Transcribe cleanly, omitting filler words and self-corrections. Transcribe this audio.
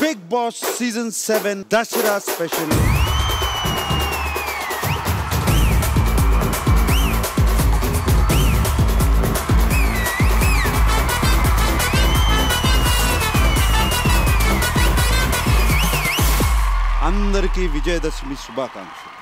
Big boss season 7 Dasara special. అందరికీ విజయదశమి శుభాకాంక్షలు.